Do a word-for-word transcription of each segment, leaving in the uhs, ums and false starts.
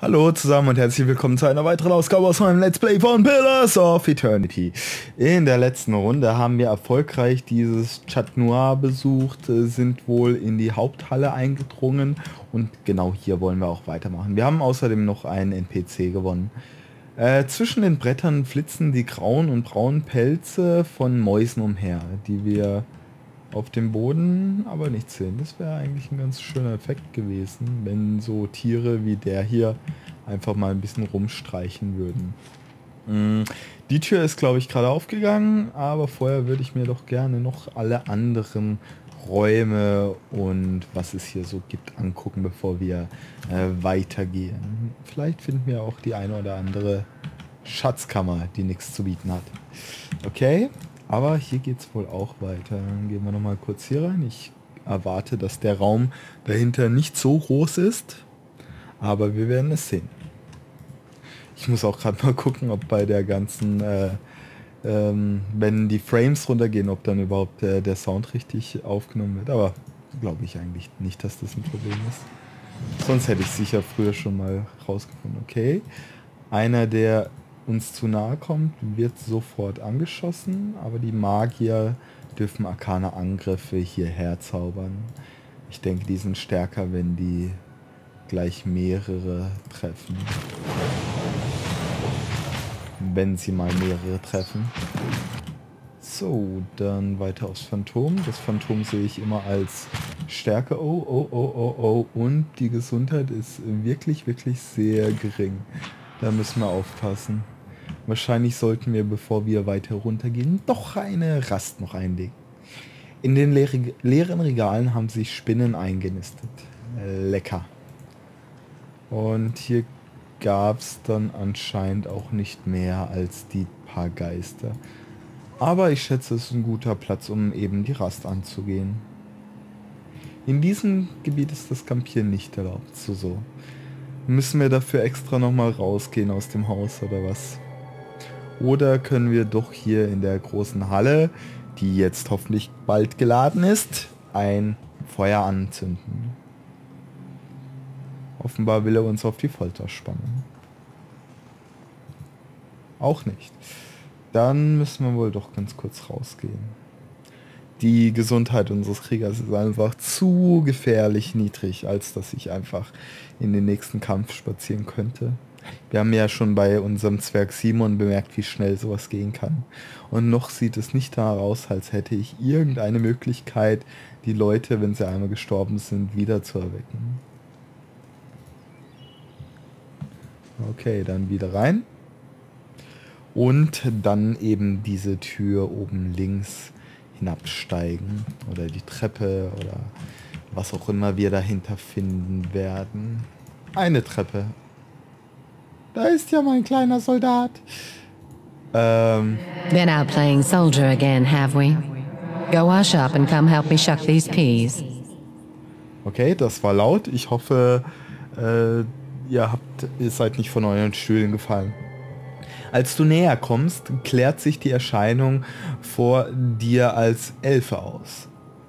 Hallo zusammen und herzlich willkommen zu einer weiteren Ausgabe aus meinem Let's Play von Pillars of Eternity. In der letzten Runde haben wir erfolgreich dieses Chat Noir besucht, sind wohl in die Haupthalle eingedrungen und genau hier wollen wir auch weitermachen. Wir haben außerdem noch einen N P C gewonnen. Äh, zwischen den Brettern flitzen die grauen und braunen Pelze von Mäusen umher, die wir auf dem Boden aber nicht sehen. Das wäre eigentlich ein ganz schöner Effekt gewesen, wenn so Tiere wie der hier einfach mal ein bisschen rumstreichen würden. Mm, die Tür ist, glaube ich, gerade aufgegangen, aber vorher würde ich mir doch gerne noch alle anderen Räume und was es hier so gibt angucken, bevor wir äh, weitergehen. Vielleicht finden wir auch die eine oder andere Schatzkammer, die nichts zu bieten hat. Okay. Aber hier geht es wohl auch weiter. Dann gehen wir nochmal kurz hier rein. Ich erwarte, dass der Raum dahinter nicht so groß ist. Aber wir werden es sehen. Ich muss auch gerade mal gucken, ob bei der ganzen, äh, ähm, wenn die Frames runtergehen, ob dann überhaupt äh, der Sound richtig aufgenommen wird. Aber glaube ich eigentlich nicht, dass das ein Problem ist. Sonst hätte ich sicher früher schon mal rausgefunden. Okay, einer der uns zu nahe kommt, wird sofort angeschossen, aber die Magier dürfen arkane Angriffe hierher zaubern. Ich denke, die sind stärker, wenn die gleich mehrere treffen. Wenn sie mal mehrere treffen. So, dann weiter aufs Phantom. Das Phantom sehe ich immer als Stärke. Oh, oh, oh, oh, oh. Und die Gesundheit ist wirklich, wirklich sehr gering. Da müssen wir aufpassen. Wahrscheinlich sollten wir, bevor wir weiter runtergehen, doch eine Rast noch einlegen. In den leer leeren Regalen haben sich Spinnen eingenistet. Lecker. Und hier gab es dann anscheinend auch nicht mehr als die paar Geister. Aber ich schätze, es ist ein guter Platz, um eben die Rast anzugehen. In diesem Gebiet ist das Campieren nicht erlaubt. So, so. Müssen wir dafür extra nochmal rausgehen aus dem Haus oder was? Oder können wir doch hier in der großen Halle, die jetzt hoffentlich bald geladen ist, ein Feuer anzünden? Offenbar will er uns auf die Folter spannen. Auch nicht. Dann müssen wir wohl doch ganz kurz rausgehen. Die Gesundheit unseres Kriegers ist einfach zu gefährlich niedrig, als dass ich einfach in den nächsten Kampf spazieren könnte. Wir haben ja schon bei unserem Zwerg Simon bemerkt, wie schnell sowas gehen kann. Und noch sieht es nicht danach aus, als hätte ich irgendeine Möglichkeit, die Leute, wenn sie einmal gestorben sind, wieder zu erwecken. Okay, dann wieder rein. Und dann eben diese Tür oben links hinabsteigen. Oder die Treppe oder was auch immer wir dahinter finden werden. Eine Treppe. Da ist ja mein kleiner Soldat. Ähm. Been out playing soldier again, have we? Go wash up and come help me shuck these peas. Okay, das war laut. Ich hoffe, äh, ihr habt, ihr seid nicht von euren Stühlen gefallen. Als du näher kommst, klärt sich die Erscheinung vor dir als Elfe aus.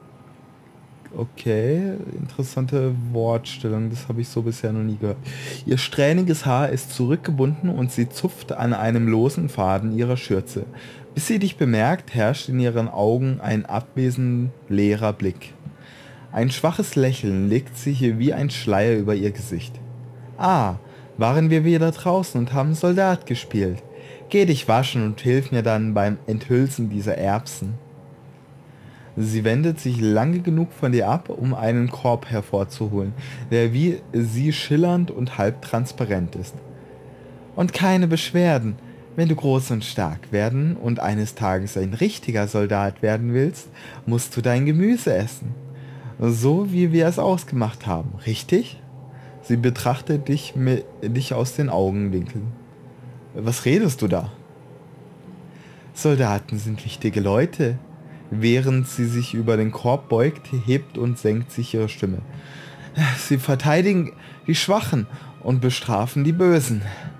Okay, interessante Wortstellung, das habe ich so bisher noch nie gehört. Ihr strähniges Haar ist zurückgebunden und sie zupft an einem losen Faden ihrer Schürze. Bis sie dich bemerkt, herrscht in ihren Augen ein abwesend leerer Blick. Ein schwaches Lächeln legt sich wie ein Schleier über ihr Gesicht. Ah, waren wir wieder draußen und haben Soldat gespielt. Geh dich waschen und hilf mir dann beim Enthülsen dieser Erbsen. Sie wendet sich lange genug von dir ab, um einen Korb hervorzuholen, der wie sie schillernd und halb transparent ist. Und keine Beschwerden. Wenn du groß und stark werden und eines Tages ein richtiger Soldat werden willst, musst du dein Gemüse essen. So wie wir es ausgemacht haben, richtig? Sie betrachtet dich, mit, dich aus den Augenwinkeln. Was redest du da? Soldaten sind wichtige Leute. Während sie sich über den Korb beugt, hebt und senkt sich ihre Stimme. Sie verteidigen die Schwachen und bestrafen die Bösen.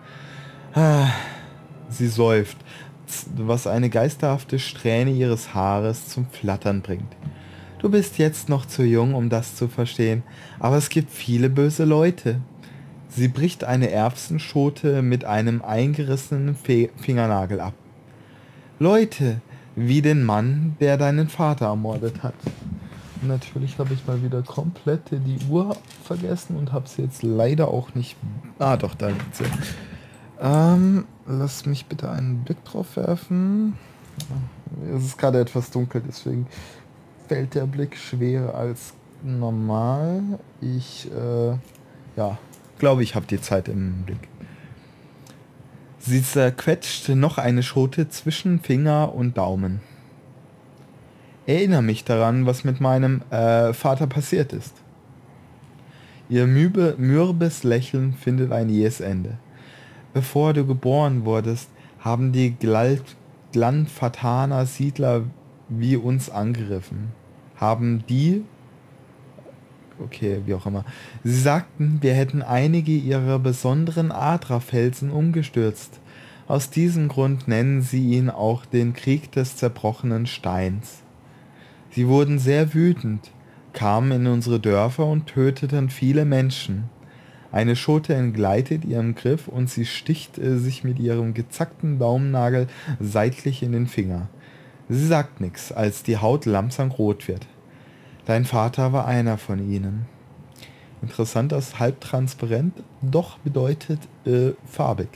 Sie seufzt, was eine geisterhafte Strähne ihres Haares zum Flattern bringt. Du bist jetzt noch zu jung, um das zu verstehen, aber es gibt viele böse Leute. Sie bricht eine Erbsenschote mit einem eingerissenen Fe Fingernagel ab. Leute, wie den Mann, der deinen Vater ermordet hat. Und natürlich habe ich mal wieder komplett die Uhr vergessen und habe sie jetzt leider auch nicht... Ah, doch, da liegt sie. Ähm, lass mich bitte einen Blick drauf werfen. Es ist gerade etwas dunkel, deswegen fällt der Blick schwerer als normal. Ich, äh, ja, glaube, ich habe die Zeit im Blick. Sie zerquetscht noch eine Schote zwischen Finger und Daumen. Erinnere mich daran, was mit meinem äh, Vater passiert ist. Ihr mübe, mürbes Lächeln findet ein jähes Ende. Bevor du geboren wurdest, haben die Glanfatana Siedler wie uns angegriffen. Haben die... Okay, wie auch immer. Sie sagten, wir hätten einige ihrer besonderen Adra-Felsen umgestürzt. Aus diesem Grund nennen sie ihn auch den Krieg des zerbrochenen Steins. Sie wurden sehr wütend, kamen in unsere Dörfer und töteten viele Menschen. Eine Schote entgleitet ihrem Griff und sie sticht äh, sich mit ihrem gezackten Daumennagel seitlich in den Finger. Sie sagt nichts, als die Haut langsam rot wird. Dein Vater war einer von ihnen. Interessant, dass halbtransparent doch bedeutet äh, farbig.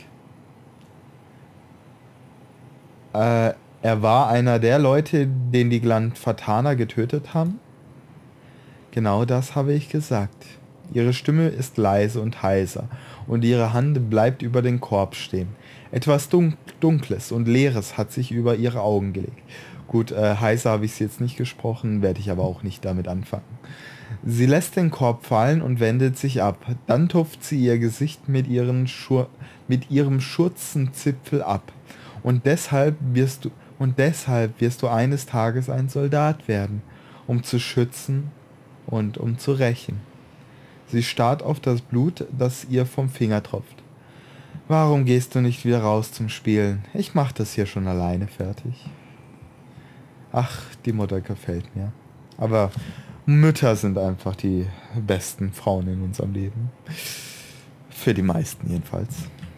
Äh, er war einer der Leute, den die Glanfatana getötet haben? Genau das habe ich gesagt. Ihre Stimme ist leise und heiser und ihre Hand bleibt über den Korb stehen. Etwas Dun Dunkles und Leeres hat sich über ihre Augen gelegt. Gut, äh, heiser habe ich es jetzt nicht gesprochen, werde ich aber auch nicht damit anfangen. Sie lässt den Korb fallen und wendet sich ab. Dann tupft sie ihr Gesicht mit, ihren Schur mit ihrem Schurzenzipfel ab. Und deshalb wirst du und deshalb wirst du eines Tages ein Soldat werden, um zu schützen und um zu rächen. Sie starrt auf das Blut, das ihr vom Finger tropft. Warum gehst du nicht wieder raus zum Spielen? Ich mach das hier schon alleine fertig. Ach, die Mutter gefällt mir. Aber Mütter sind einfach die besten Frauen in unserem Leben. Für die meisten jedenfalls.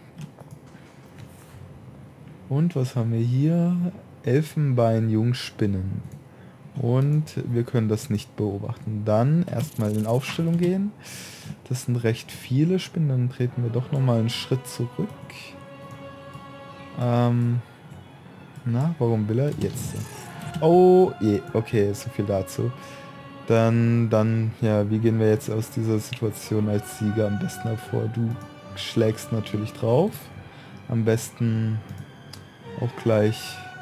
Und was haben wir hier? Elfenbein-Jungspinnen. Und wir können das nicht beobachten. Dann erstmal in Aufstellung gehen. Das sind recht viele Spinnen. Dann treten wir doch nochmal einen Schritt zurück. Ähm, na, warum will er? Jetzt. Oh, je. Okay, so viel dazu. Dann, dann, ja, wie gehen wir jetzt aus dieser Situation als Sieger am besten hervor? Du schlägst natürlich drauf. Am besten auch gleich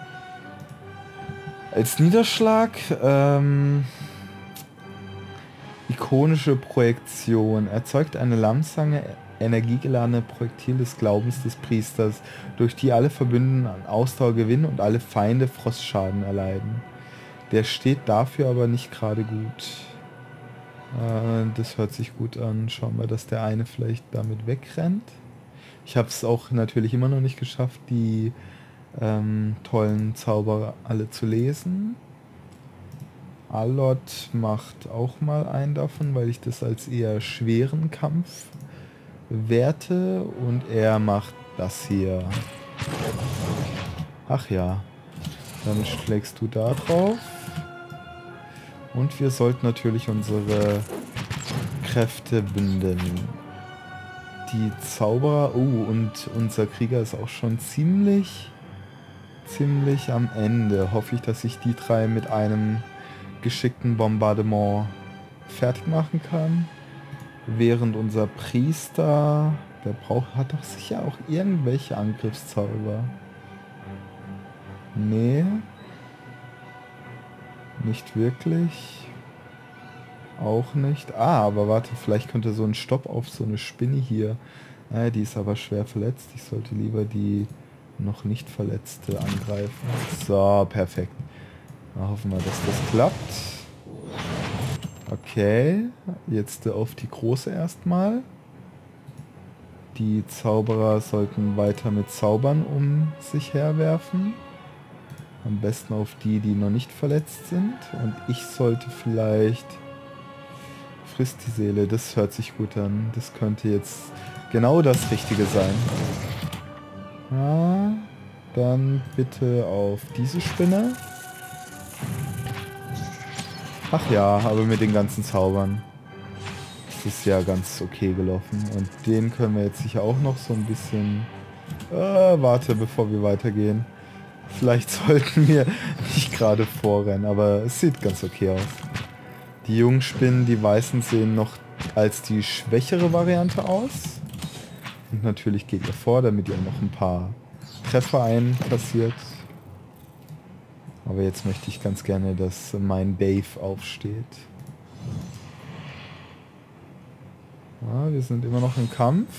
als Niederschlag. Ähm, ikonische Projektion. Erzeugt eine Lamsange energiegeladene Projektil des Glaubens des Priesters, durch die alle Verbündeten an Ausdauer gewinnen und alle Feinde Frostschaden erleiden. Der steht dafür aber nicht gerade gut. Äh, das hört sich gut an. Schauen wir, dass der eine vielleicht damit wegrennt. Ich habe es auch natürlich immer noch nicht geschafft, die ähm, tollen Zauber alle zu lesen. Alot macht auch mal einen davon, weil ich das als eher schweren Kampf werte. Und er macht das hier. Ach ja. Dann schlägst du da drauf. Und wir sollten natürlich unsere Kräfte bündeln. Die Zauberer... Oh, und unser Krieger ist auch schon ziemlich... ziemlich am Ende. Hoffe ich, dass ich die drei mit einem geschickten Bombardement fertig machen kann. Während unser Priester... Der braucht, hat doch sicher auch irgendwelche Angriffszauber. Nee. Nicht wirklich. Auch nicht. Ah, aber warte, vielleicht könnte so ein Stopp auf so eine Spinne hier. Ah, die ist aber schwer verletzt. Ich sollte lieber die noch nicht Verletzte angreifen. So, perfekt. Dann hoffen wir, dass das klappt. Okay. Jetzt auf die große erstmal. Die Zauberer sollten weiter mit Zaubern um sich herwerfen. Am besten auf die, die noch nicht verletzt sind. Und ich sollte vielleicht... Frisst die Seele, das hört sich gut an. Das könnte jetzt genau das Richtige sein. Ja, dann bitte auf diese Spinne. Ach ja, aber mit den ganzen Zaubern. Das ist ja ganz okay gelaufen. Und den können wir jetzt sicher auch noch so ein bisschen... Äh, warte, bevor wir weitergehen. Vielleicht sollten wir nicht gerade vorrennen, aber es sieht ganz okay aus. Die jungen Spinnen, die weißen, sehen noch als die schwächere Variante aus. Und natürlich geht ihr vor, damit ihr noch ein paar Treffer einkassiert. Aber jetzt möchte ich ganz gerne, dass mein Dave aufsteht. Ja, wir sind immer noch im Kampf.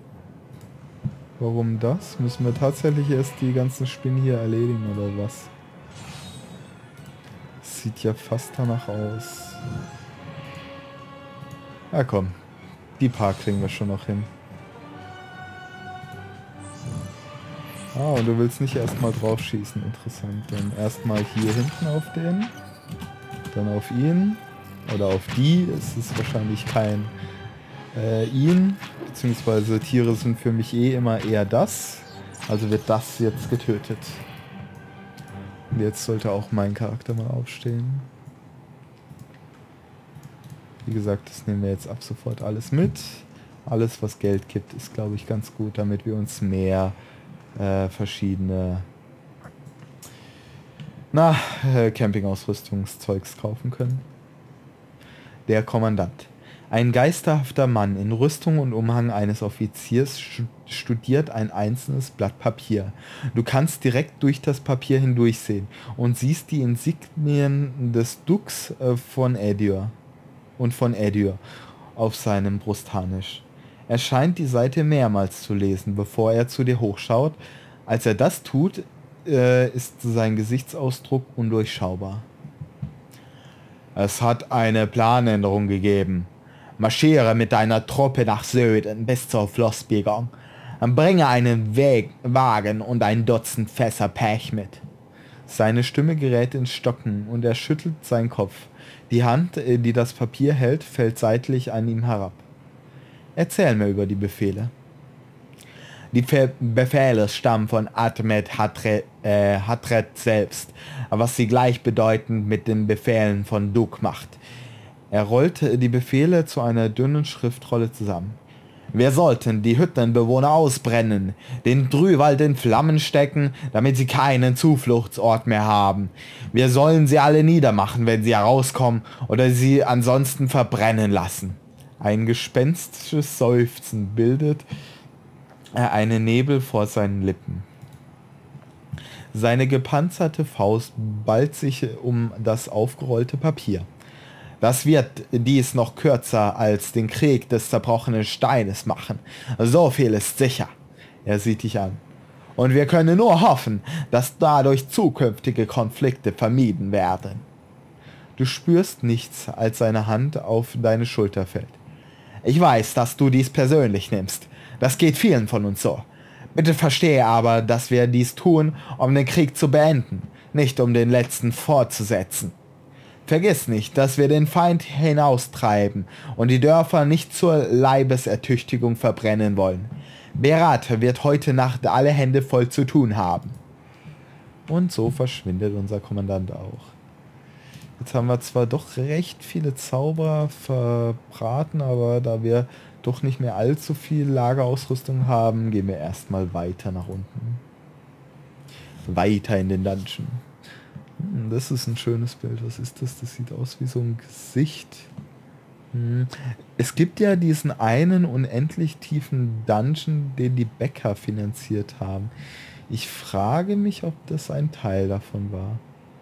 Warum das? Müssen wir tatsächlich erst die ganzen Spinnen hier erledigen oder was? Sieht ja fast danach aus. Ja komm, die paar kriegen wir schon noch hin. Ah, und du willst nicht erstmal drauf schießen, interessant. Dann erstmal hier hinten auf den, dann auf ihn oder auf die. Es ist wahrscheinlich kein äh, ihn, beziehungsweise Tiere sind für mich eh immer eher das. Also wird das jetzt getötet. Und jetzt sollte auch mein Charakter mal aufstehen. Wie gesagt, das nehmen wir jetzt ab sofort alles mit. Alles, was Geld gibt, ist, glaube ich, ganz gut, damit wir uns mehr äh, verschiedene na, äh, Campingausrüstungszeugs kaufen können. Der Kommandant. Ein geisterhafter Mann in Rüstung und Umhang eines Offiziers studiert ein einzelnes Blatt Papier. Du kannst direkt durch das Papier hindurchsehen und siehst die Insignien des Dux äh, von Edir und von Edir auf seinem Brustharnisch. Er scheint die Seite mehrmals zu lesen, bevor er zu dir hochschaut. Als er das tut, äh, ist sein Gesichtsausdruck undurchschaubar. Es hat eine Planänderung gegeben. Marschiere mit deiner Truppe nach Süden bis zur Flossbiegung. Bringe einen Weg, Wagen und ein Dutzend Fässer Pech mit. Seine Stimme gerät ins Stocken und er schüttelt seinen Kopf. Die Hand, die das Papier hält, fällt seitlich an ihm herab. Erzähl mir über die Befehle. Die Fe Befehle stammen von Admet Hatret, äh, Hatret selbst, was sie gleichbedeutend mit den Befehlen von Duk macht. Er rollte die Befehle zu einer dünnen Schriftrolle zusammen. Wir sollten die Hüttenbewohner ausbrennen, den Drüwald in Flammen stecken, damit sie keinen Zufluchtsort mehr haben. Wir sollen sie alle niedermachen, wenn sie herauskommen, oder sie ansonsten verbrennen lassen. Ein gespenstisches Seufzen bildet er einen Nebel vor seinen Lippen. Seine gepanzerte Faust ballt sich um das aufgerollte Papier. Das wird dies noch kürzer als den Krieg des zerbrochenen Steines machen. So viel ist sicher. Er sieht dich an. Und wir können nur hoffen, dass dadurch zukünftige Konflikte vermieden werden. Du spürst nichts, als seine Hand auf deine Schulter fällt. Ich weiß, dass du dies persönlich nimmst. Das geht vielen von uns so. Bitte verstehe aber, dass wir dies tun, um den Krieg zu beenden, nicht um den letzten fortzusetzen. Vergiss nicht, dass wir den Feind hinaustreiben und die Dörfer nicht zur Leibesertüchtigung verbrennen wollen. Berat wird heute Nacht alle Hände voll zu tun haben. Und so verschwindet unser Kommandant auch. Jetzt haben wir zwar doch recht viele Zauber verbraten, aber da wir doch nicht mehr allzu viel Lagerausrüstung haben, gehen wir erstmal weiter nach unten. Weiter in den Dungeon. Hm, das ist ein schönes Bild. Was ist das? Das sieht aus wie so ein Gesicht. Hm. Es gibt ja diesen einen unendlich tiefen Dungeon, den die Bäcker finanziert haben. Ich frage mich, ob das ein Teil davon war.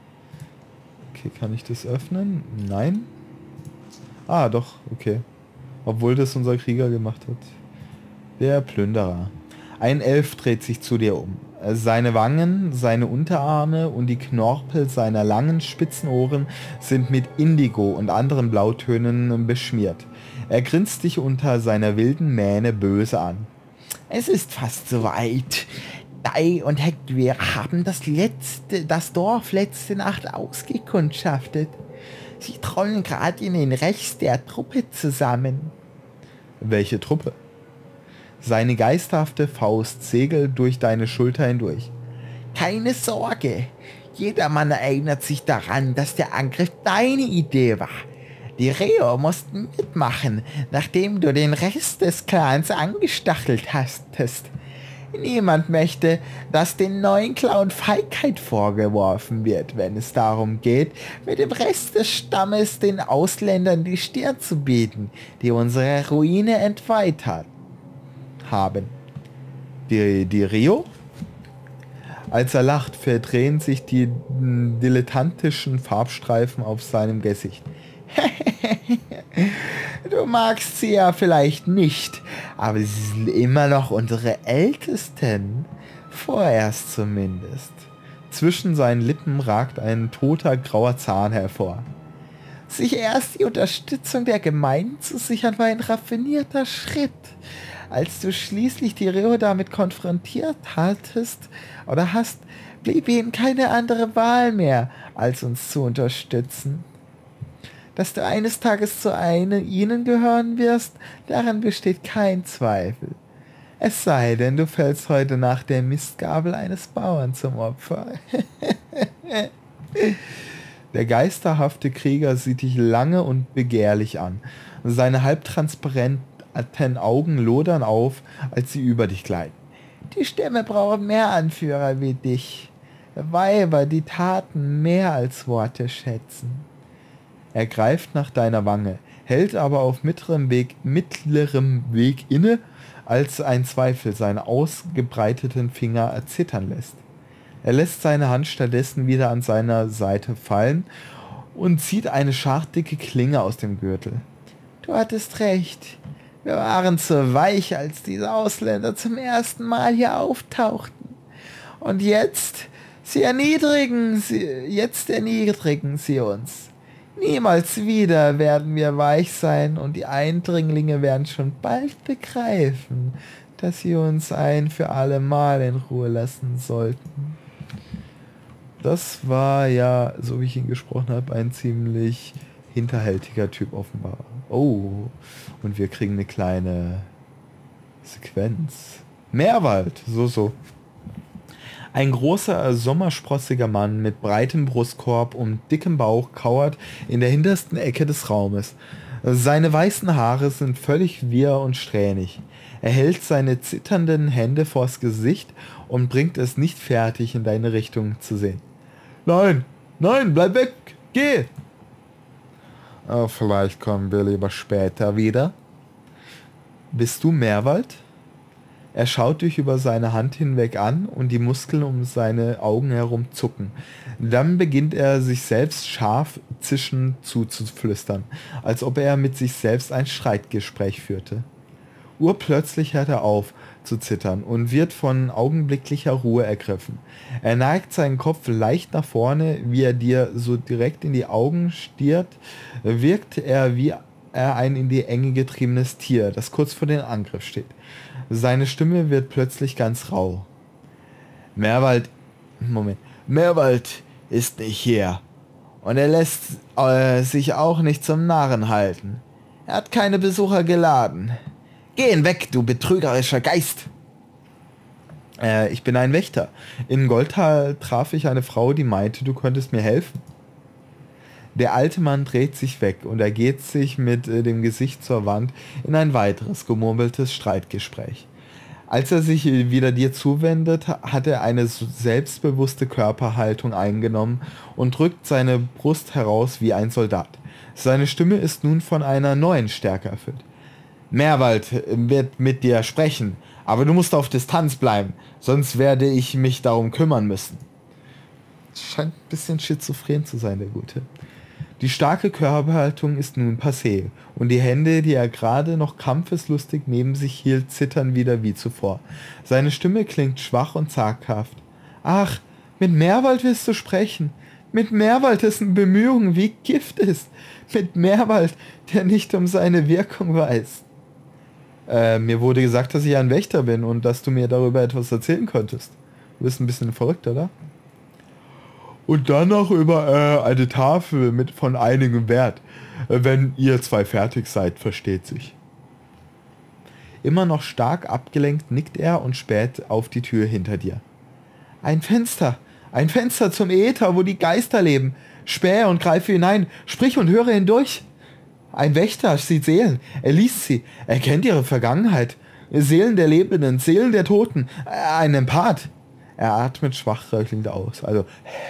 Okay, kann ich das öffnen? Nein? Ah, doch, okay. Obwohl das unser Krieger gemacht hat. Der Plünderer. Ein Elf dreht sich zu dir um. Seine Wangen, seine Unterarme und die Knorpel seiner langen, spitzen Ohren sind mit Indigo und anderen Blautönen beschmiert. Er grinst dich unter seiner wilden Mähne böse an. Es ist fast soweit. Dai und Hector haben das letzte, das Dorf letzte Nacht ausgekundschaftet. Sie trollen gerade in den Rest der Truppe zusammen. Welche Truppe? Seine geisterhafte Faust segelt durch deine Schulter hindurch. Keine Sorge, jedermann erinnert sich daran, dass der Angriff deine Idee war. Die Reo mussten mitmachen, nachdem du den Rest des Clans angestachelt hastest. Niemand möchte, dass den neuen Clown Feigheit vorgeworfen wird, wenn es darum geht, mit dem Rest des Stammes den Ausländern die Stirn zu bieten, die unsere Ruine entweiht hat, haben. Die, die Rio? Als er lacht, verdrehen sich die dilettantischen Farbstreifen auf seinem Gesicht. Du magst sie ja vielleicht nicht, aber sie sind immer noch unsere Ältesten. Vorerst zumindest. Zwischen seinen Lippen ragt ein toter grauer Zahn hervor. Sich erst die Unterstützung der Gemeinden zu sichern, war ein raffinierter Schritt. Als du schließlich die Rio damit konfrontiert hattest oder hast, blieb ihnen keine andere Wahl mehr, als uns zu unterstützen. Dass du eines Tages zu einem ihnen gehören wirst, daran besteht kein Zweifel. Es sei denn, du fällst heute nach der Mistgabel eines Bauern zum Opfer. Der geisterhafte Krieger sieht dich lange und begehrlich an. Seine halbtransparenten Augen lodern auf, als sie über dich gleiten. Die Stämme brauchen mehr Anführer wie dich. Weiber, die Taten mehr als Worte schätzen. Er greift nach deiner Wange, hält aber auf mittlerem Weg, mittlerem Weg inne, als ein Zweifel seine ausgebreiteten Finger erzittern lässt. Er lässt seine Hand stattdessen wieder an seiner Seite fallen und zieht eine scharfdicke Klinge aus dem Gürtel. Du hattest recht. Wir waren zu weich, als diese Ausländer zum ersten Mal hier auftauchten. Und jetzt, sie erniedrigen sie, jetzt erniedrigen sie uns. Niemals wieder werden wir weich sein und die Eindringlinge werden schon bald begreifen, dass sie uns ein für alle Mal in Ruhe lassen sollten. Das war ja, so wie ich ihn gesprochen habe, ein ziemlich hinterhältiger Typ offenbar. Oh, und wir kriegen eine kleine Sequenz. Meerwald, so, so. Ein großer, sommersprossiger Mann mit breitem Brustkorb und dickem Bauch kauert in der hintersten Ecke des Raumes. Seine weißen Haare sind völlig wirr und strähnig. Er hält seine zitternden Hände vors Gesicht und bringt es nicht fertig, in deine Richtung zu sehen. Nein, nein, bleib weg, geh! Oh, vielleicht kommen wir lieber später wieder. Bist du Meerwald? Er schaut dich über seine Hand hinweg an und die Muskeln um seine Augen herum zucken. Dann beginnt er sich selbst scharf zischend zuzuflüstern, als ob er mit sich selbst ein Streitgespräch führte. Urplötzlich hört er auf zu zittern und wird von augenblicklicher Ruhe ergriffen. Er neigt seinen Kopf leicht nach vorne, wie er dir so direkt in die Augen stiert, wirkt er wie er ein in die Enge getriebenes Tier, das kurz vor dem Angriff steht. Seine Stimme wird plötzlich ganz rau. Meerwald, Moment, Meerwald ist nicht hier. Und er lässt äh, sich auch nicht zum Narren halten. Er hat keine Besucher geladen. Geh hinweg, du betrügerischer Geist! Äh, ich bin ein Wächter. In Goldtal traf ich eine Frau, die meinte, du könntest mir helfen. Der alte Mann dreht sich weg und ergeht sich mit äh, dem Gesicht zur Wand in ein weiteres gemurmeltes Streitgespräch. Als er sich wieder dir zuwendet, hat er eine selbstbewusste Körperhaltung eingenommen und drückt seine Brust heraus wie ein Soldat. Seine Stimme ist nun von einer neuen Stärke erfüllt. Meerwald wird mit dir sprechen, aber du musst auf Distanz bleiben, sonst werde ich mich darum kümmern müssen. Scheint ein bisschen schizophren zu sein, der Gute. Die starke Körperhaltung ist nun passé und die Hände, die er gerade noch kampfeslustig neben sich hielt, zittern wieder wie zuvor. Seine Stimme klingt schwach und zaghaft. Ach, mit Meerwald willst du sprechen? Mit Meerwald, dessen Bemühungen wie Gift ist. Mit Meerwald, der nicht um seine Wirkung weiß. Äh, mir wurde gesagt, dass ich ein Wächter bin und dass du mir darüber etwas erzählen konntest. Du bist ein bisschen verrückt, oder? Und dann noch über äh, eine Tafel mit von einigem Wert. Äh, wenn ihr zwei fertig seid, versteht sich. Immer noch stark abgelenkt nickt er und späht auf die Tür hinter dir. Ein Fenster, ein Fenster zum Äther, wo die Geister leben. Spähe und greife hinein, sprich und höre hindurch. Ein Wächter sieht Seelen, er liest sie, er kennt ihre Vergangenheit. Seelen der Lebenden, Seelen der Toten, ein Empath. Er atmet schwach röchelnd aus, also...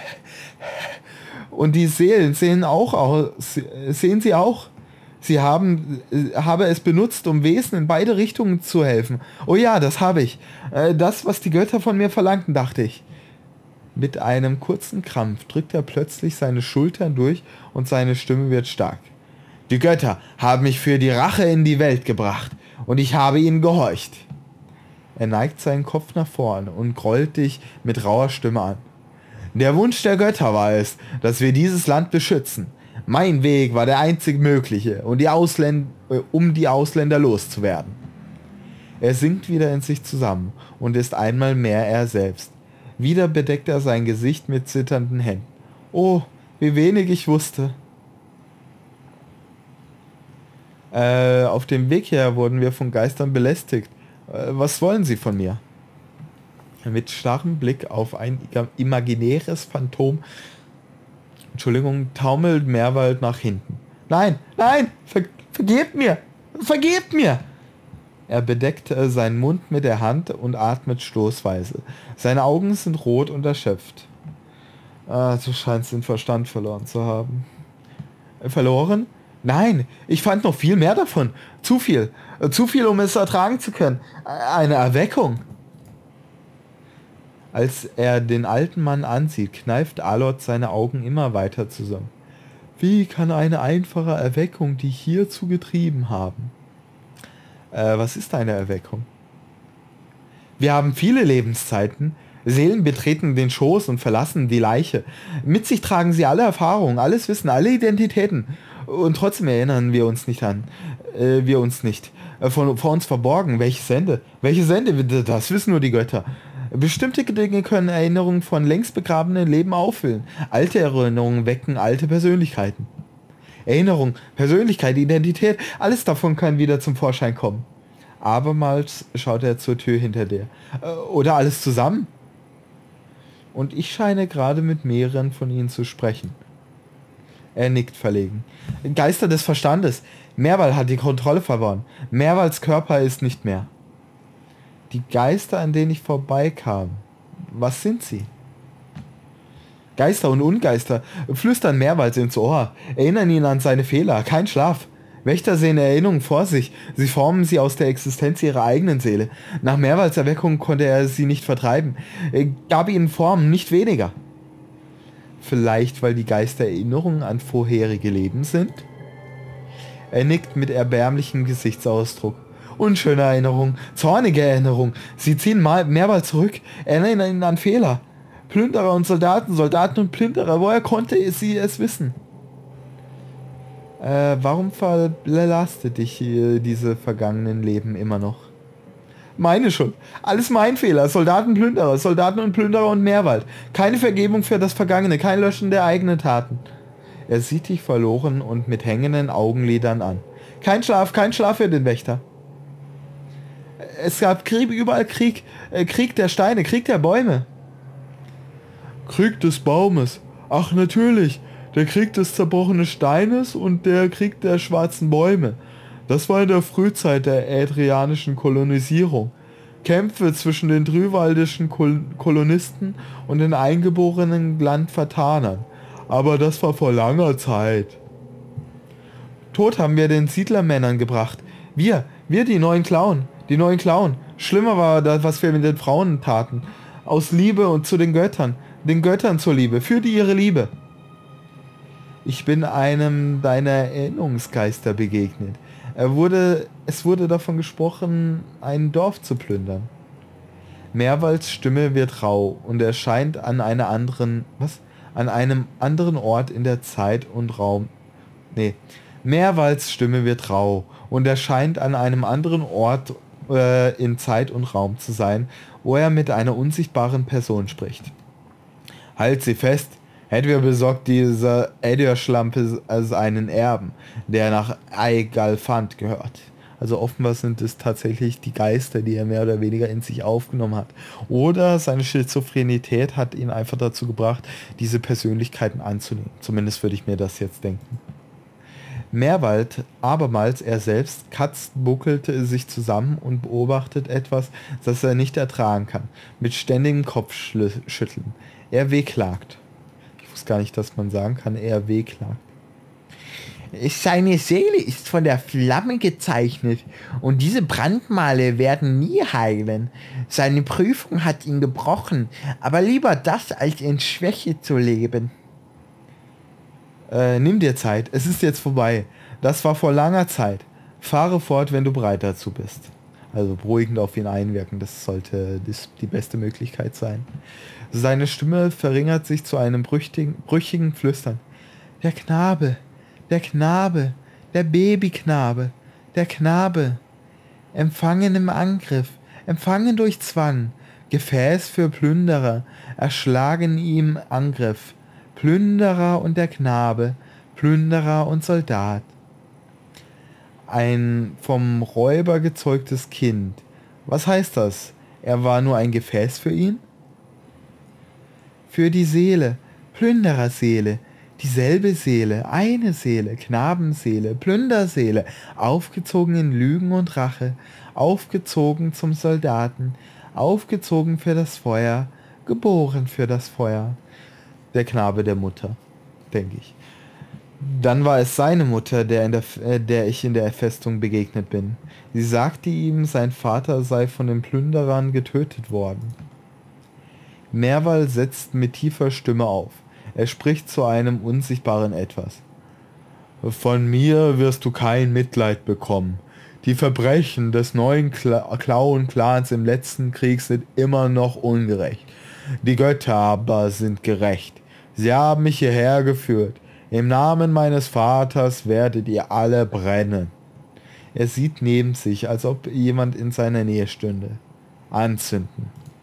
Und die Seelen sehen auch aus, sehen sie auch. Sie haben, habe es benutzt, um Wesen in beide Richtungen zu helfen. Oh ja, das habe ich. Das, was die Götter von mir verlangten, dachte ich. Mit einem kurzen Krampf drückt er plötzlich seine Schultern durch und seine Stimme wird stark. Die Götter haben mich für die Rache in die Welt gebracht und ich habe ihnen gehorcht. Er neigt seinen Kopf nach vorn und grollt dich mit rauer Stimme an. Der Wunsch der Götter war es, dass wir dieses Land beschützen. Mein Weg war der einzig mögliche, um die, Ausländ- um die Ausländer loszuwerden. Er sinkt wieder in sich zusammen und ist einmal mehr er selbst. Wieder bedeckt er sein Gesicht mit zitternden Händen. Oh, wie wenig ich wusste. Äh, auf dem Weg her wurden wir von Geistern belästigt. Äh, was wollen sie von mir? Mit starrem Blick auf ein imaginäres Phantom, Entschuldigung, taumelt Meerwald nach hinten. Nein, nein, ver vergebt mir, vergebt mir! Er bedeckt äh, seinen Mund mit der Hand und atmet stoßweise. Seine Augen sind rot und erschöpft. Ah, du scheinst den Verstand verloren zu haben. Äh, verloren? Nein, ich fand noch viel mehr davon. Zu viel. Äh, zu viel, um es ertragen zu können. Äh, eine Erweckung. Als er den alten Mann ansieht, kneift Alot seine Augen immer weiter zusammen. Wie kann eine einfache Erweckung die hierzu getrieben haben? Äh, was ist eine Erweckung? Wir haben viele Lebenszeiten. Seelen betreten den Schoß und verlassen die Leiche. Mit sich tragen sie alle Erfahrungen, alles Wissen, alle Identitäten. Und trotzdem erinnern wir uns nicht an. Äh, wir uns nicht. Äh, von, vor uns verborgen. Welche Sende? Welche Sende? Das wissen nur die Götter. Bestimmte Dinge können Erinnerungen von längst begrabenen Leben auffüllen. Alte Erinnerungen wecken alte Persönlichkeiten. Erinnerung, Persönlichkeit, Identität, alles davon kann wieder zum Vorschein kommen. Abermals schaut er zur Tür hinter dir. Oder alles zusammen? Und ich scheine gerade mit mehreren von ihnen zu sprechen. Er nickt verlegen. Geister des Verstandes. Meerwald hat die Kontrolle verloren. Meerwalds Körper ist nicht mehr. Die Geister, an denen ich vorbeikam, was sind sie? Geister und Ungeister flüstern Meerwald ins Ohr, erinnern ihn an seine Fehler, kein Schlaf. Wächter sehen Erinnerungen vor sich, sie formen sie aus der Existenz ihrer eigenen Seele. Nach Meerwalds Erweckung konnte er sie nicht vertreiben, er gab ihnen Formen, nicht weniger. Vielleicht, weil die Geister Erinnerungen an vorherige Leben sind? Er nickt mit erbärmlichem Gesichtsausdruck. Unschöne Erinnerung, zornige Erinnerung. Sie ziehen mal Meerwald zurück, erinnern ihn an Fehler. Plünderer und Soldaten, Soldaten und Plünderer, woher konnte sie es wissen? Äh, warum verlastet dich äh, diese vergangenen Leben immer noch? Meine Schuld. Alles mein Fehler. Soldaten, Plünderer, Soldaten und Plünderer und Meerwald. Keine Vergebung für das Vergangene, kein Löschen der eigenen Taten. Er sieht dich verloren und mit hängenden Augenlidern an. Kein Schlaf, kein Schlaf für den Wächter. Es gab Krieg, überall Krieg. Äh, Krieg der Steine, Krieg der Bäume. Krieg des Baumes. Ach natürlich. Der Krieg des zerbrochenen Steines und der Krieg der schwarzen Bäume. Das war in der Frühzeit der adrianischen Kolonisierung. Kämpfe zwischen den trüwaldischen Kol Kolonisten und den eingeborenen Landvertanern. Aber das war vor langer Zeit. Tod haben wir den Siedlermännern gebracht. Wir, wir die neuen Klauen. Die neuen Klauen. Schlimmer war das, was wir mit den Frauen taten. Aus Liebe und zu den Göttern. Den Göttern zur Liebe. Für die ihre Liebe. Ich bin einem deiner Erinnerungsgeister begegnet. Er wurde, es wurde davon gesprochen, ein Dorf zu plündern. Meerwalds Stimme wird rau und er scheint an einer anderen, was? An einem anderen Ort in der Zeit und Raum. Nee. Meerwalds Stimme wird rau und er scheint an einem anderen Ort äh, in Zeit und Raum zu sein, wo er mit einer unsichtbaren Person spricht. Halt sie fest! Hedwig besorgt dieser Edir-Schlampe als einen Erben, der nach Eigalfand gehört. Also offenbar sind es tatsächlich die Geister, die er mehr oder weniger in sich aufgenommen hat. Oder seine Schizophrenität hat ihn einfach dazu gebracht, diese Persönlichkeiten anzunehmen. Zumindest würde ich mir das jetzt denken. Meerwald, abermals er selbst, Katz buckelte sich zusammen und beobachtet etwas, das er nicht ertragen kann, mit ständigem Kopfschütteln. Er wehklagt. Ich wusste gar nicht, dass man sagen kann, er wehklagt. Seine Seele ist von der Flamme gezeichnet und diese Brandmale werden nie heilen. Seine Prüfung hat ihn gebrochen, aber lieber das, als in Schwäche zu leben. Äh, nimm dir Zeit, es ist jetzt vorbei. Das war vor langer Zeit. Fahre fort, wenn du bereit dazu bist. Also beruhigend auf ihn einwirken, das sollte das die beste Möglichkeit sein. Seine Stimme verringert sich zu einem brüchigen, brüchigen Flüstern. Der Knabe, der Knabe, der Babyknabe, der Knabe. Empfangen im Angriff, empfangen durch Zwang, Gefäß für Plünderer, erschlagen ihm Angriff. Plünderer und der Knabe, Plünderer und Soldat. Ein vom Räuber gezeugtes Kind. Was heißt das? Er war nur ein Gefäß für ihn? Für die Seele, Plündererseele, dieselbe Seele, eine Seele, Knabenseele, Plünderseele, aufgezogen in Lügen und Rache, aufgezogen zum Soldaten, aufgezogen für das Feuer, geboren für das Feuer. Der Knabe der Mutter, denke ich. Dann war es seine Mutter, der, in der, äh, der ich in der Festung begegnet bin. Sie sagte ihm, sein Vater sei von den Plünderern getötet worden. Meerwald setzt mit tiefer Stimme auf. Er spricht zu einem unsichtbaren Etwas. Von mir wirst du kein Mitleid bekommen. Die Verbrechen des neuen Klauen-Clans im letzten Krieg sind immer noch ungerecht. Die Götter aber sind gerecht. Sie haben mich hierher geführt. Im Namen meines Vaters werdet ihr alle brennen. Er sieht neben sich, als ob jemand in seiner Nähe stünde. Anzünden.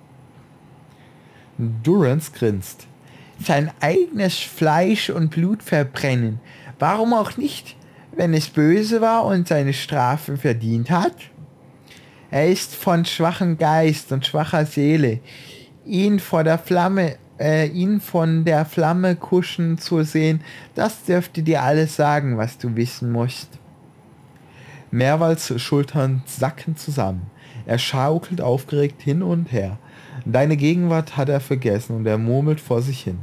Durance grinst. Sein eigenes Fleisch und Blut verbrennen. Warum auch nicht, wenn es böse war und seine Strafe verdient hat? Er ist von schwachem Geist und schwacher Seele. Ihn vor der Flamme, äh, ihn von der Flamme kuschen zu sehen, das dürfte dir alles sagen, was du wissen musst. Meerwalds Schultern sacken zusammen. Er schaukelt aufgeregt hin und her. Deine Gegenwart hat er vergessen und er murmelt vor sich hin.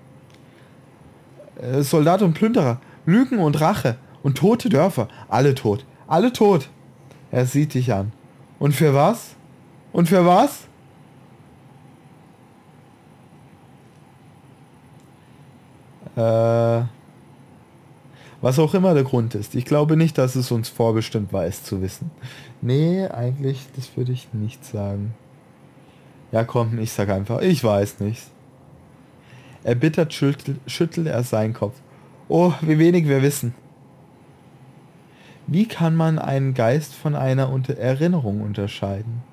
Äh, Soldat und Plünderer, Lügen und Rache und tote Dörfer, alle tot, alle tot. Er sieht dich an. Und für was? Und für was? Äh, was auch immer der Grund ist. Ich glaube nicht, dass es uns vorbestimmt war, es zu wissen. Nee, eigentlich, das würde ich nicht sagen. Ja komm, ich sag einfach, ich weiß nicht. Erbittert schüttelt, schüttelt er seinen Kopf. Oh, wie wenig wir wissen. Wie kann man einen Geist von einer Unter- Erinnerung unterscheiden?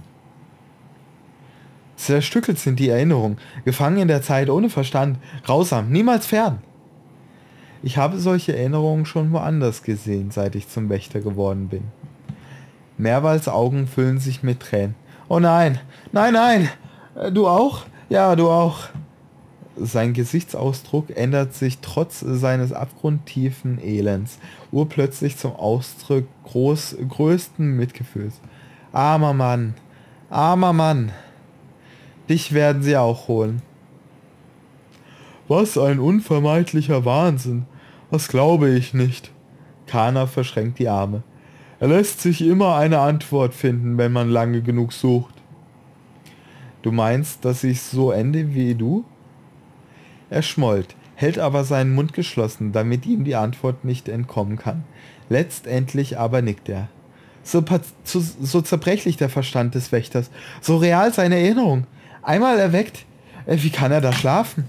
Zerstückelt sind die Erinnerungen, gefangen in der Zeit, ohne Verstand, grausam, niemals fern. Ich habe solche Erinnerungen schon woanders gesehen, seit ich zum Wächter geworden bin. Meerwalds Augen füllen sich mit Tränen. Oh nein, nein, nein, du auch? Ja, du auch. Sein Gesichtsausdruck ändert sich trotz seines abgrundtiefen Elends urplötzlich zum Ausdruck groß, größten Mitgefühls. Armer Mann, armer Mann. Dich werden sie auch holen. Was ein unvermeidlicher Wahnsinn. Das glaube ich nicht. Kana verschränkt die Arme. Er lässt sich immer eine Antwort finden, wenn man lange genug sucht. Du meinst, dass ich so ende wie du? Er schmollt, hält aber seinen Mund geschlossen, damit ihm die Antwort nicht entkommen kann. Letztendlich aber nickt er. So, so, so zerbrechlich der Verstand des Wächters, so real seine Erinnerung. Einmal erweckt, wie kann er da schlafen?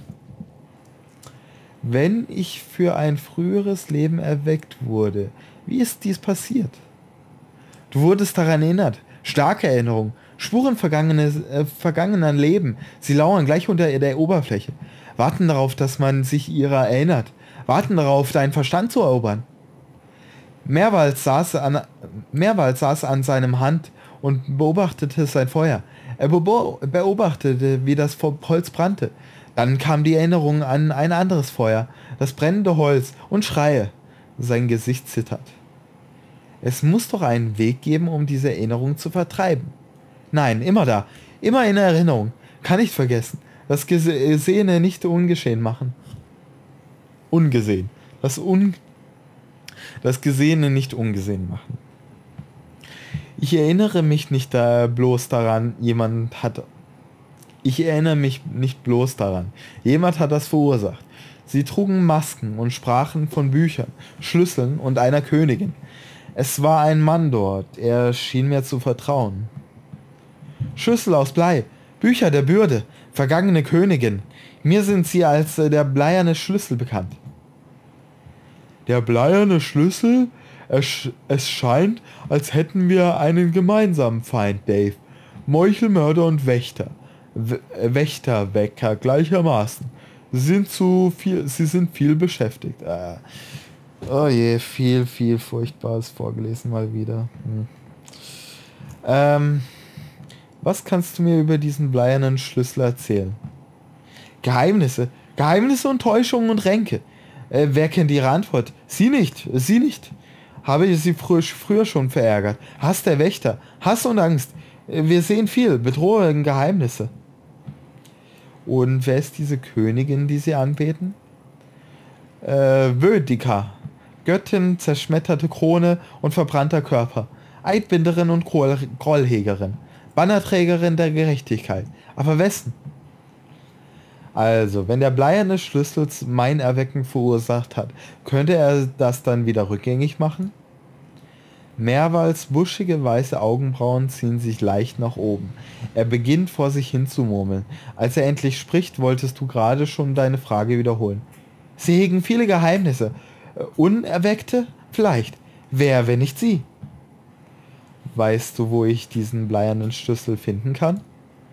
Wenn ich für ein früheres Leben erweckt wurde, wie ist dies passiert? Du wurdest daran erinnert, starke Erinnerung, Spuren vergangenes, äh, vergangener Leben, sie lauern gleich unter der Oberfläche, warten darauf, dass man sich ihrer erinnert, warten darauf, deinen Verstand zu erobern. Merwald saß an, Merwald saß an seinem Hand und beobachtete sein Feuer. Er beobachtete, wie das Holz brannte. Dann kam die Erinnerung an ein anderes Feuer, das brennende Holz und Schreie. Sein Gesicht zittert. Es muss doch einen Weg geben, um diese Erinnerung zu vertreiben. Nein, immer da, immer in Erinnerung. Kann nicht vergessen. Das Gesehene nicht ungeschehen machen. Ungesehen. Das, Un das Gesehene nicht ungesehen machen. Ich erinnere mich nicht da bloß daran, jemand hat... Ich erinnere mich nicht bloß daran. Jemand hat das verursacht. Sie trugen Masken und sprachen von Büchern, Schlüsseln und einer Königin. Es war ein Mann dort. Er schien mir zu vertrauen. Schlüssel aus Blei, Bücher der Bürde, vergangene Königin. Mir sind sie als äh, der bleierne Schlüssel bekannt. Der bleierne Schlüssel? Es, es scheint, als hätten wir einen gemeinsamen Feind, Dave. Meuchelmörder und Wächter. W Wächterwecker gleichermaßen. Sie sind zu viel, sie sind viel beschäftigt. Äh, oh je, viel, viel Furchtbares vorgelesen mal wieder. Hm. Ähm, was kannst du mir über diesen bleiernen Schlüssel erzählen? Geheimnisse. Geheimnisse und Täuschungen und Ränke. Äh, wer kennt ihre Antwort? Sie nicht, sie nicht. Habe ich sie frü früher schon verärgert. Hass der Wächter, Hass und Angst. Äh, wir sehen viel, Bedrohungen, Geheimnisse. Und wer ist diese Königin, die sie anbeten? Äh, Wödika. Göttin, zerschmetterte Krone und verbrannter Körper. Eidbinderin und Groll Grollhegerin. Bannerträgerin der Gerechtigkeit. Aber wessen? Also, wenn der bleierne Schlüssel mein Erwecken verursacht hat, könnte er das dann wieder rückgängig machen? Merwalds buschige weiße Augenbrauen ziehen sich leicht nach oben. Er beginnt vor sich hin zu murmeln. Als er endlich spricht, wolltest du gerade schon deine Frage wiederholen. Sie hegen viele Geheimnisse. Unerweckte? Vielleicht. Wer, wenn nicht sie? Weißt du, wo ich diesen bleiernen Schlüssel finden kann?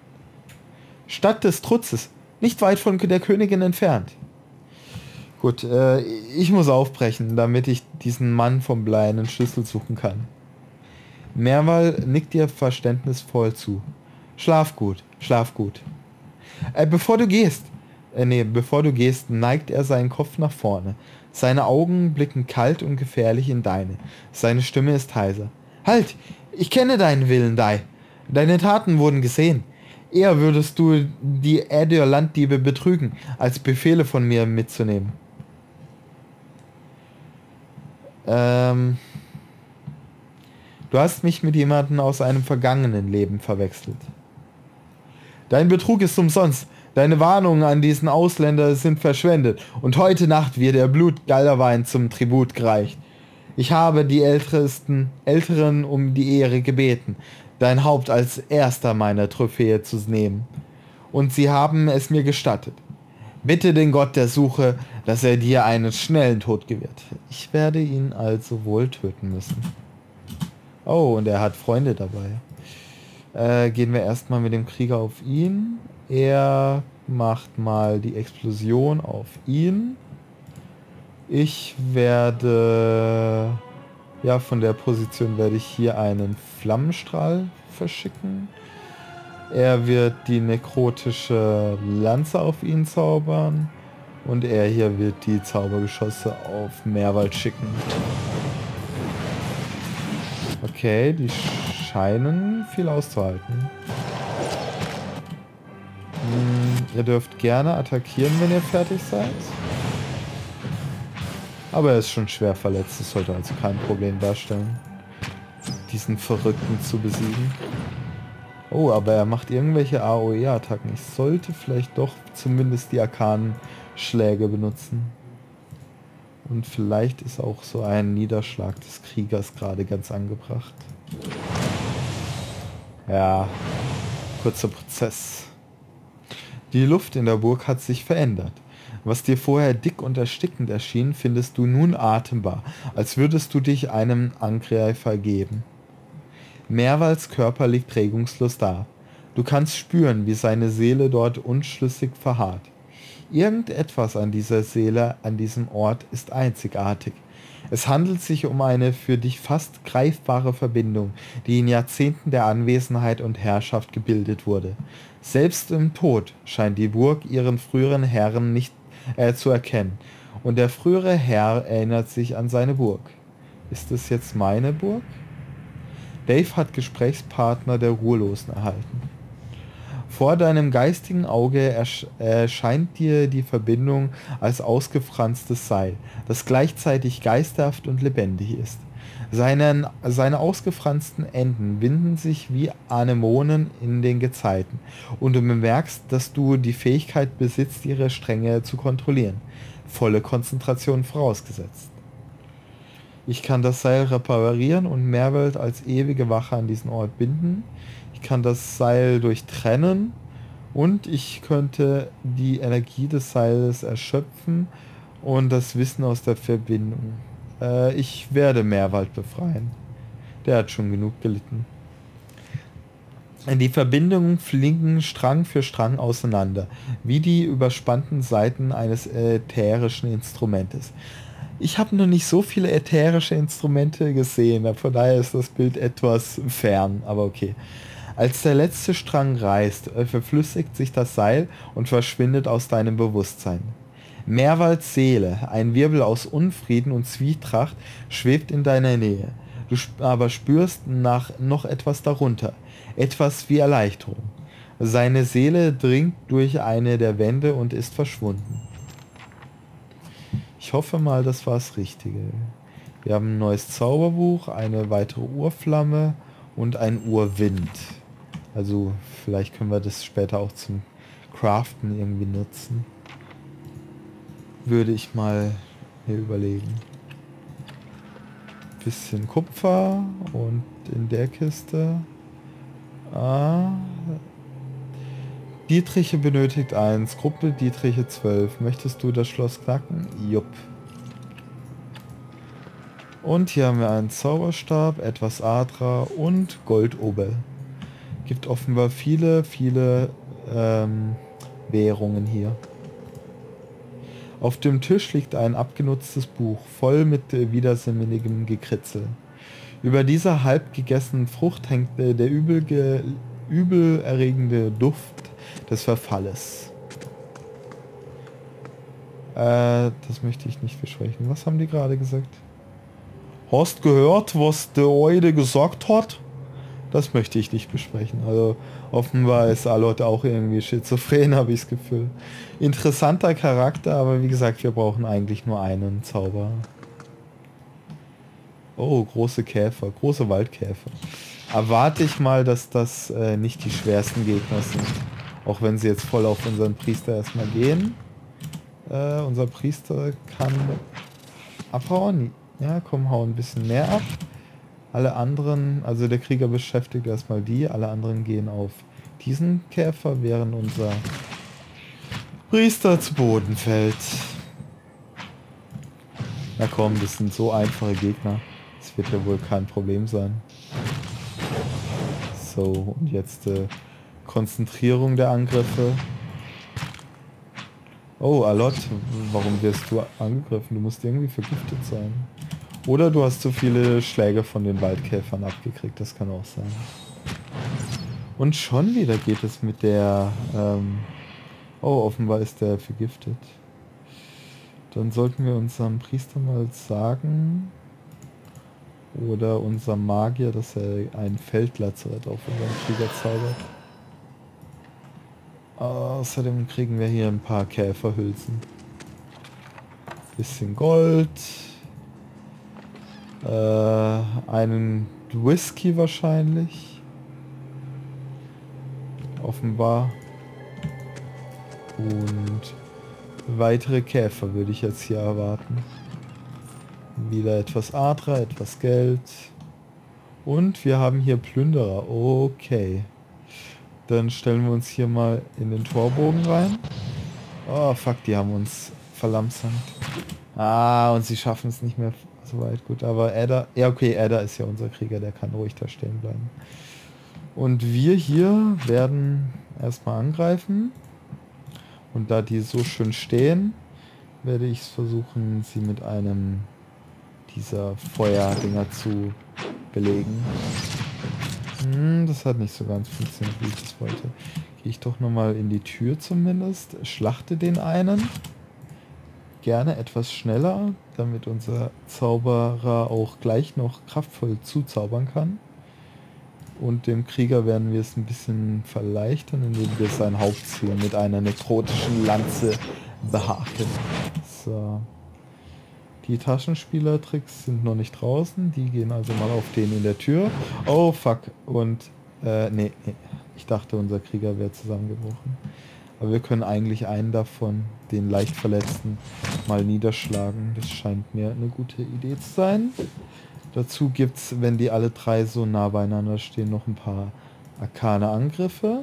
Stadt des Trutzes. Nicht weit von der Königin entfernt. Gut, äh, ich muss aufbrechen, damit ich diesen Mann vom bleiernen Schlüssel suchen kann. Merwald nickt dir verständnisvoll zu. Schlaf gut, schlaf gut. Äh, bevor du gehst, äh, nee, bevor du gehst, neigt er seinen Kopf nach vorne. Seine Augen blicken kalt und gefährlich in deine. Seine Stimme ist heiser. Halt, ich kenne deinen Willen, Dai. Deine Taten wurden gesehen. Eher würdest du die Ädir-Landdiebe betrügen, als Befehle von mir mitzunehmen. Ähm, du hast mich mit jemandem aus einem vergangenen Leben verwechselt. Dein Betrug ist umsonst. Deine Warnungen an diesen Ausländer sind verschwendet. Und heute Nacht wird der Blutgalderwein zum Tribut gereicht. Ich habe die Ältesten, Älteren um die Ehre gebeten, dein Haupt als erster meiner Trophäe zu nehmen. Und sie haben es mir gestattet. Bitte den Gott der Suche, dass er dir einen schnellen Tod gewährt. Ich werde ihn also wohl töten müssen. Oh, und er hat Freunde dabei. Äh, gehen wir erstmal mit dem Krieger auf ihn. Er macht mal die Explosion auf ihn. Ich werde... Ja, von der Position werde ich hier einen Flammenstrahl verschicken. Er wird die nekrotische Lanze auf ihn zaubern. Und er hier wird die Zaubergeschosse auf Merwald schicken. Okay, die scheinen viel auszuhalten. Hm, ihr dürft gerne attackieren, wenn ihr fertig seid. Aber er ist schon schwer verletzt, das sollte also kein Problem darstellen, diesen Verrückten zu besiegen. Oh, aber er macht irgendwelche A O E-Attacken. Ich sollte vielleicht doch zumindest die Arkanenschläge benutzen. Und vielleicht ist auch so ein Niederschlag des Kriegers gerade ganz angebracht. Ja, kurzer Prozess. Die Luft in der Burg hat sich verändert. Was dir vorher dick und erstickend erschien, findest du nun atembar, als würdest du dich einem Angreifer geben. Merwalds Körper liegt regungslos da. Du kannst spüren, wie seine Seele dort unschlüssig verharrt. Irgendetwas an dieser Seele, an diesem Ort ist einzigartig. Es handelt sich um eine für dich fast greifbare Verbindung, die in Jahrzehnten der Anwesenheit und Herrschaft gebildet wurde. Selbst im Tod scheint die Burg ihren früheren Herren nicht äh, zu erkennen. Und der frühere Herr erinnert sich an seine Burg. Ist es jetzt meine Burg? Dave hat Gesprächspartner der Ruhelosen erhalten. Vor deinem geistigen Auge ersch erscheint dir die Verbindung als ausgefranstes Seil, das gleichzeitig geisterhaft und lebendig ist. Seine, seine ausgefransten Enden winden sich wie Anemonen in den Gezeiten und du bemerkst, dass du die Fähigkeit besitzt, ihre Stränge zu kontrollieren. Volle Konzentration vorausgesetzt. Ich kann das Seil reparieren und Merwelt als ewige Wache an diesen Ort binden. Ich kann das Seil durchtrennen und ich könnte die Energie des Seiles erschöpfen und das Wissen aus der Verbindung. Äh, ich werde Merwald befreien. Der hat schon genug gelitten. Die Verbindungen fliegen Strang für Strang auseinander, wie die überspannten Seiten eines ätherischen Instrumentes. Ich habe noch nicht so viele ätherische Instrumente gesehen, von daher ist das Bild etwas fern, aber okay. Als der letzte Strang reißt, verflüssigt sich das Seil und verschwindet aus deinem Bewusstsein. Merwalds Seele, ein Wirbel aus Unfrieden und Zwietracht, schwebt in deiner Nähe. Du aber spürst nach noch etwas darunter, etwas wie Erleichterung. Seine Seele dringt durch eine der Wände und ist verschwunden. Ich hoffe mal, das war das Richtige. Wir haben ein neues Zauberbuch, eine weitere Urflamme und ein Urwind. Also vielleicht können wir das später auch zum Craften irgendwie nutzen. Würde ich mal mir überlegen. Bisschen Kupfer und in der Kiste. Ah. Dietriche benötigt eins. Gruppe Dietriche zwölf. Möchtest du das Schloss knacken? Jupp. Und hier haben wir einen Zauberstab, etwas Adra und Goldobel. Gibt offenbar viele, viele ähm, Währungen hier. Auf dem Tisch liegt ein abgenutztes Buch, voll mit äh, widersinnigem Gekritzel. Über dieser halb gegessenen Frucht hängt äh, der übel übelerregende Duft des Verfalles. Äh, das möchte ich nicht besprechen. Was haben die gerade gesagt? Hast gehört, was der Eude gesagt hat? Das möchte ich nicht besprechen. Also offenbar ist Alot auch irgendwie schizophren, habe ich das Gefühl. Interessanter Charakter, aber wie gesagt, wir brauchen eigentlich nur einen Zauber. Oh, große Käfer, große Waldkäfer. Erwarte ich mal, dass das äh, nicht die schwersten Gegner sind. Auch wenn sie jetzt voll auf unseren Priester erstmal gehen. Äh, unser Priester kann abhauen. Ja, komm, hau ein bisschen mehr ab. Alle anderen, also der Krieger beschäftigt erstmal die, alle anderen gehen auf diesen Käfer, während unser Priester zu Boden fällt. Na komm, das sind so einfache Gegner. Das wird ja wohl kein Problem sein. So, und jetzt äh, Konzentrierung der Angriffe. Oh, Alot, warum wirst du angegriffen? Du musst irgendwie vergiftet sein. Oder du hast zu viele Schläge von den Waldkäfern abgekriegt, das kann auch sein. Und schon wieder geht es mit der... Ähm oh, offenbar ist der vergiftet. Dann sollten wir unserem Priester mal sagen... Oder unserem Magier, dass er ein Feldlazarett auf unseren Krieger zaubert. Außerdem kriegen wir hier ein paar Käferhülsen. Bisschen Gold. Äh, einen Whisky wahrscheinlich. Offenbar. Und weitere Käfer würde ich jetzt hier erwarten. Wieder etwas Adra, etwas Geld. Und wir haben hier Plünderer. Okay. Dann stellen wir uns hier mal in den Torbogen rein. Oh fuck, die haben uns verlangsamt. Ah, und sie schaffen es nicht mehr so weit. Gut, aber Edda... Ja, okay, Edda ist ja unser Krieger, der kann ruhig da stehen bleiben. Und wir hier werden erstmal angreifen. Und da die so schön stehen, werde ich versuchen, sie mit einem dieser Feuerdinger zu belegen. Hm, das hat nicht so ganz funktioniert, wie ich das wollte. Gehe ich doch nochmal in die Tür zumindest. Schlachte den einen. Gerne etwas schneller, damit unser Zauberer auch gleich noch kraftvoll zuzaubern kann. Und dem Krieger werden wir es ein bisschen verleichtern, indem wir sein Hauptziel mit einer nekrotischen Lanze behaken. So. Die Taschenspielertricks sind noch nicht draußen. Die gehen also mal auf den in der Tür. Oh, fuck. Und, äh, nee, nee. Ich dachte, unser Krieger wäre zusammengebrochen. Aber wir können eigentlich einen davon, den leicht Verletzten, mal niederschlagen. Das scheint mir eine gute Idee zu sein. Dazu gibt es, wenn die alle drei so nah beieinander stehen, noch ein paar arkane Angriffe.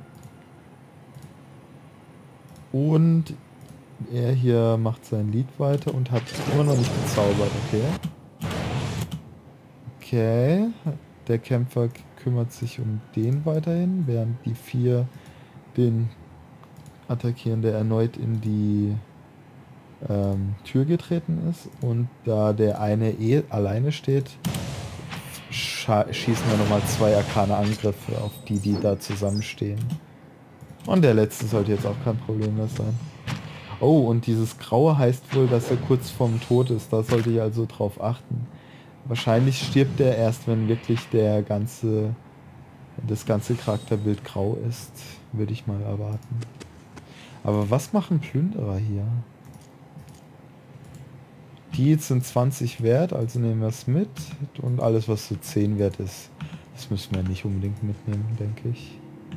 Und er hier macht sein Lied weiter und hat immer noch nicht gezaubert, okay. Okay, der Kämpfer kümmert sich um den weiterhin, während die vier den attackieren, der erneut in die ähm, Tür getreten ist. Und da der eine eh alleine steht, schießen wir nochmal zwei arkane Angriffe auf die, die da zusammenstehen. Und der letzte sollte jetzt auch kein Problem mehr sein. Oh, und dieses Graue heißt wohl, dass er kurz vorm Tod ist. Da sollte ich also drauf achten. Wahrscheinlich stirbt er erst, wenn wirklich der ganze, das ganze Charakterbild grau ist. Würde ich mal erwarten. Aber was machen Plünderer hier? Die sind zwanzig wert, also nehmen wir es mit. Und alles, was so zehn wert ist, das müssen wir nicht unbedingt mitnehmen, denke ich.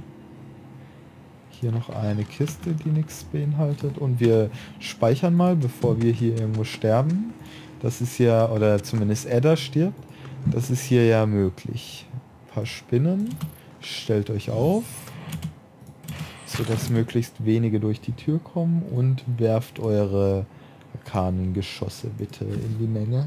Hier noch eine Kiste, die nichts beinhaltet. Und wir speichern mal, bevor wir hier irgendwo sterben. Das ist ja, oder zumindest Edda stirbt. Das ist hier ja möglich. Ein paar Spinnen. Stellt euch auf, sodass möglichst wenige durch die Tür kommen. Und werft eure arkanen Geschosse bitte in die Menge.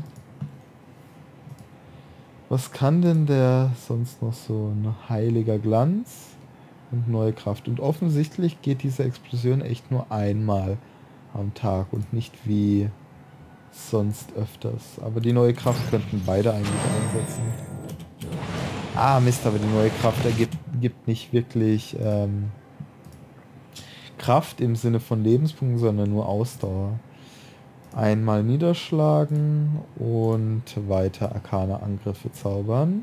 Was kann denn der sonst noch so? Ein heiliger Glanz und neue Kraft. Und offensichtlich geht diese Explosion echt nur einmal am Tag und nicht wie sonst öfters. Aber die neue Kraft könnten beide eigentlich einsetzen. Ah Mist, aber die neue Kraft ergibt gibt nicht wirklich ähm, Kraft im Sinne von Lebenspunkten, sondern nur Ausdauer. Einmal niederschlagen und weiter arkane Angriffe zaubern.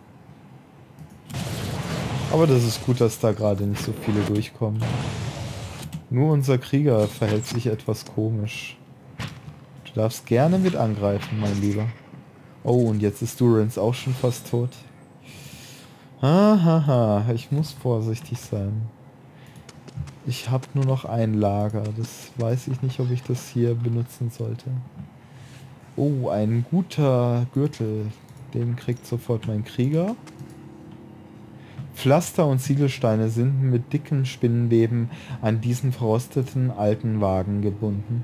Aber das ist gut, dass da gerade nicht so viele durchkommen. Nur unser Krieger verhält sich etwas komisch. Du darfst gerne mit angreifen, mein Lieber. Oh, und jetzt ist Durance auch schon fast tot. Hahaha, ich muss vorsichtig sein. Ich habe nur noch ein Lager. Das weiß ich nicht, ob ich das hier benutzen sollte. Oh, ein guter Gürtel. Den kriegt sofort mein Krieger. Pflaster und Ziegelsteine sind mit dickem Spinnenweben an diesen verrosteten alten Wagen gebunden.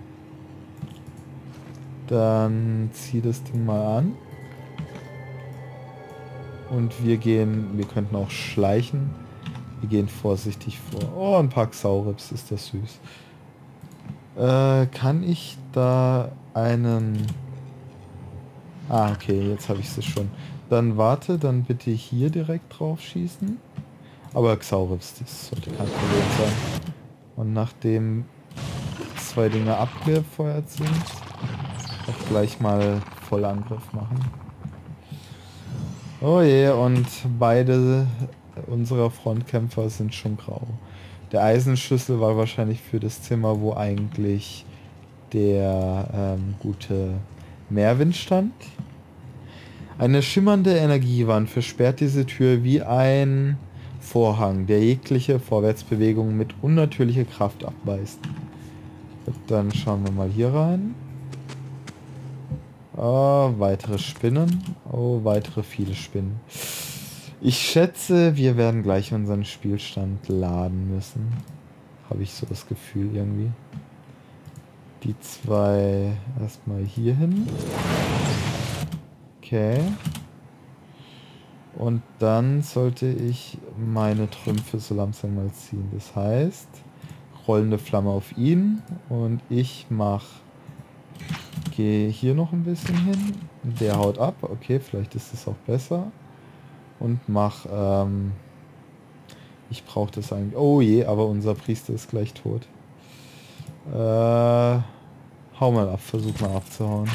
Dann zieh das Ding mal an. Und wir gehen, wir könnten auch schleichen. Wir gehen vorsichtig vor. Oh, ein paar Xaurips, ist das süß. Äh, kann ich da einen... Ah, okay, jetzt habe ich es schon. Dann warte, dann bitte hier direkt drauf schießen. Aber Xaurips, das sollte kein Problem sein. Und nachdem zwei Dinge abgefeuert sind, auch gleich mal Vollangriff machen. Oh je, und beide unserer Frontkämpfer sind schon grau. Der Eisenschlüssel war wahrscheinlich für das Zimmer, wo eigentlich der ähm, gute Merwin stand. Eine schimmernde Energiewand versperrt diese Tür wie ein Vorhang, der jegliche Vorwärtsbewegung mit unnatürlicher Kraft abweist. Dann schauen wir mal hier rein. Oh, weitere Spinnen. Oh, weitere viele Spinnen. Ich schätze, wir werden gleich unseren Spielstand laden müssen. Habe ich so das Gefühl irgendwie. Die zwei erstmal hier hin. Okay. Und dann sollte ich meine Trümpfe so langsam mal ziehen. Das heißt, rollende Flamme auf ihn und ich mache Gehe hier noch ein bisschen hin. Der haut ab. Okay, vielleicht ist es auch besser. Und mach... Ähm, ich brauche das eigentlich... Oh je, aber unser Priester ist gleich tot. Äh, hau mal ab. Versuch mal abzuhauen.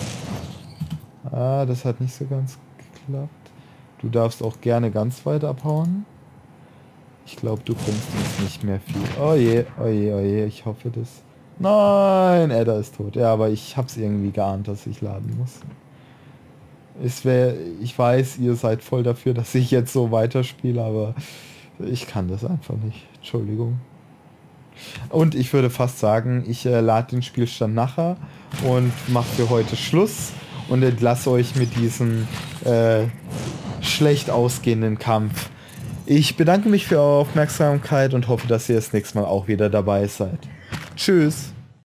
Ah, das hat nicht so ganz geklappt. Du darfst auch gerne ganz weit abhauen. Ich glaube, du bringst uns nicht mehr viel. Oh je, oh je, oh je. Ich hoffe, das... Nein, Edda ist tot. Ja, aber ich hab's irgendwie geahnt, dass ich laden muss. Es wäre, ich weiß, ihr seid voll dafür, dass ich jetzt so weiterspiele, aber ich kann das einfach nicht. Entschuldigung. Und ich würde fast sagen, ich äh, lade den Spielstand nachher und mache für heute Schluss und entlasse euch mit diesem äh, schlecht ausgehenden Kampf. Ich bedanke mich für eure Aufmerksamkeit und hoffe, dass ihr das nächste Mal auch wieder dabei seid. Tschüss.